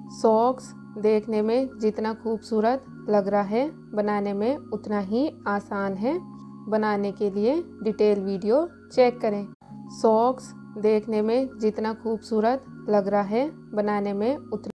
Socks देखने में जितना खूबसूरत लग रहा है, बनाने में उतना ही आसान है। बनाने के लिए डिटेल वीडियो चेक करें। सॉक्स देखने में जितना खूबसूरत लग रहा है, बनाने में उतना